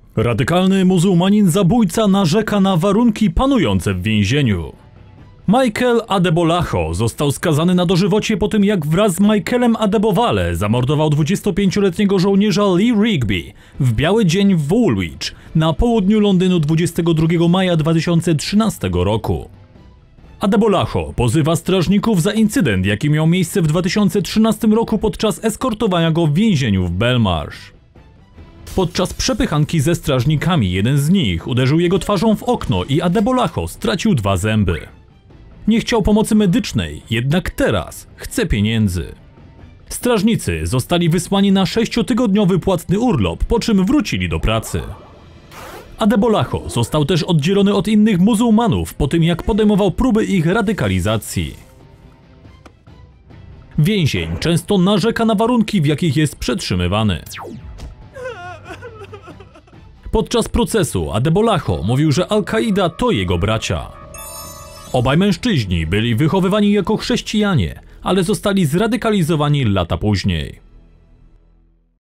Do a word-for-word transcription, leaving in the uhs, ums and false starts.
Radykalny muzułmanin zabójca narzeka na warunki panujące w więzieniu. Michael Adebolajo został skazany na dożywocie po tym, jak wraz z Michaelem Adebowale zamordował dwudziestopięcioletniego żołnierza Lee Rigby w biały dzień w Woolwich na południu Londynu dwudziestego drugiego maja dwa tysiące trzynastego roku. Adebolajo pozywa strażników za incydent, jaki miał miejsce w dwa tysiące trzynastym roku podczas eskortowania go w więzieniu w Belmarsh. Podczas przepychanki ze strażnikami jeden z nich uderzył jego twarzą w okno i Adebolajo stracił dwa zęby. Nie chciał pomocy medycznej, jednak teraz chce pieniędzy. Strażnicy zostali wysłani na sześciotygodniowy płatny urlop, po czym wrócili do pracy. Adebolajo został też oddzielony od innych muzułmanów po tym, jak podejmował próby ich radykalizacji. Więzień często narzeka na warunki, w jakich jest przetrzymywany. Podczas procesu Adebolajo mówił, że Al-Kaida to jego bracia. Obaj mężczyźni byli wychowywani jako chrześcijanie, ale zostali zradykalizowani lata później.